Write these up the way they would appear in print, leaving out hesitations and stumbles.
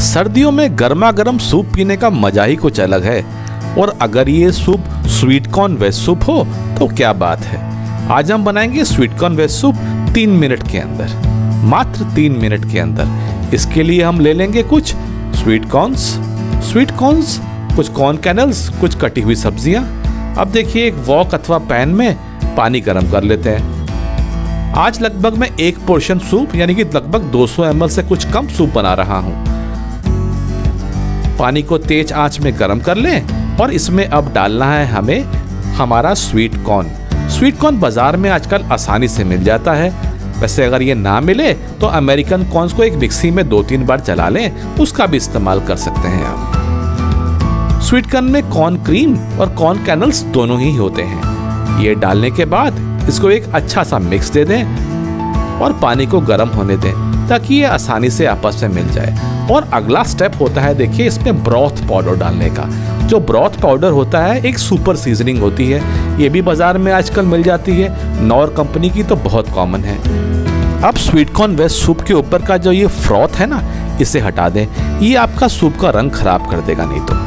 सर्दियों में गर्मा गर्म सूप पीने का मजा ही कुछ अलग है। और अगर ये soup sweet corn veg soup हो तो क्या बात है। आज हम बनाएंगे sweet corn veg soup 3 minute के अंदर, मात्र 3 मिनट के अंदर। इसके लिए हम ले लेंगे कुछ स्वीट कॉर्न्स, कुछ कॉर्न कैनल्स, कुछ कटी हुई सब्जियां। अब देखिए एक वॉक अथवा पैन में पानी गर्म कर लेते हैं। आज लगभग मैं 1 पोर्शन सूप यानी कि लगभग 200 ml से कुछ कम सूप बना रहा हूं। पानी को तेज आंच में गर्म कर लें और इसमें अब डालना है हमें हमारा स्वीट कॉर्न बाजार में आजकल आसानी से मिल जाता है। वैसे अगर ये ना मिले तो अमेरिकन कॉर्न्स को एक मिक्सी में 2-3 बार चला लें, उसका भी इस्तेमाल कर सकते हैं आप। स्वीट कॉर्न में कॉर्न क्रीम और कॉर्न कैनल्स दोनों ही होते हैं। ये डालने के बाद इसको एक अच्छा सा मिक्स दे दें और पानी को गर्म होने दें ताकि ये आसानी से आपस में मिल जाए। और अगला स्टेप होता है देखिए इसमें ब्रॉथ पाउडर डालने का। जो ब्रॉथ पाउडर होता है एक सुपर सीजनिंग होती है, ये भी बाजार में आजकल मिल जाती है। नॉर कंपनी की तो बहुत कॉमन है। अब स्वीट कॉर्न वेज सूप के ऊपर का जो ये फ्रॉथ है ना, इसे हटा दें, ये आपका सूप का रंग खराब कर देगा नहीं तो।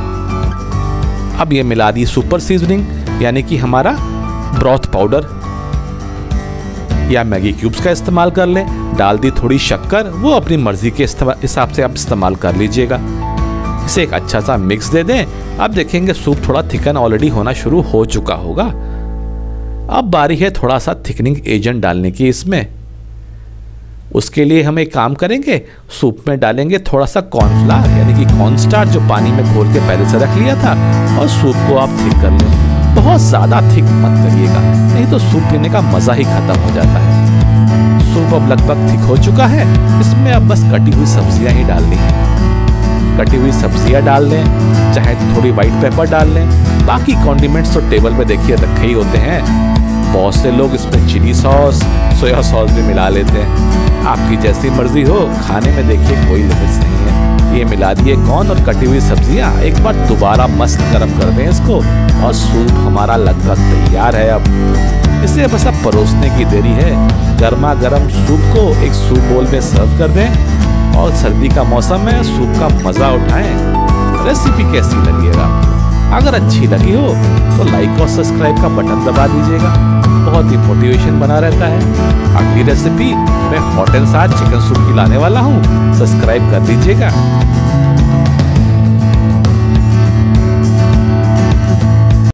अब ये मिला दी सुपर सीजनिंग यानी कि हमारा ब्रॉथ पाउडर या मैगी क्यूब्स का इस्तेमाल कर लें। डाल दी थोड़ी शक्कर, वो अपनी मर्जी के हिसाब से आप इस्तेमाल कर लीजिएगा। इसे एक अच्छा सा मिक्स दे दें। अब देखेंगे सूप थोड़ा थिकन ऑलरेडी होना शुरू हो चुका होगा। अब बारी है थोड़ा सा थिकनिंग एजेंट डालने की इसमें। उसके लिए हम एक काम करेंगे, सूप में डालेंगे थोड़ा सा कॉर्नफ्लावर यानी कि कॉर्नस्टार्च जो पानी में घोल के पहले से रख लिया था, और सूप को आप थिक कर लें। बहुत ज़्यादा थिक मत करिएगा, नहीं तो सूप पीने का मज़ा ही खत्म हो जाता है। सूप अब लगभग थिक हो चुका है। इसमें अब बस कटी हुई सब्जियां ही डालनी है। कटी हुई सब्जियां डाल लें, चाहे थोड़ी वाइट पेपर डाल लें। बाकी कॉन्डिमेंट्स तो टेबल पे देखिए रखे ही होते हैं। बहुत से लोग इसमें चिली सॉस, सोया सॉस भी मिला लेते हैं। आपकी जैसी मर्जी हो, खाने में देखिए कोई लिमिट्स नहीं है। ये मिला दिए कॉर्न और कटी हुई सब्जियां, एक बार दोबारा मस्त गर्म कर दें इसको, और सूप हमारा लगभग तैयार है। अब इसे बस अब परोसने की देरी है। गर्मा गर्म सूप को एक सूप बोल में सर्व कर दें और सर्दी का मौसम है, सूप का मजा उठाएं। रेसिपी कैसी लगी है आपको? अगर अच्छी लगी हो तो लाइक और सब्सक्राइब का बटन दबा दीजिएगा, बहुत ही मोटिवेशन बना रहता है। अगली रेसिपी मैं hot and sour chicken soup की लाने वाला हूँ, सब्सक्राइब कर दीजिएगा।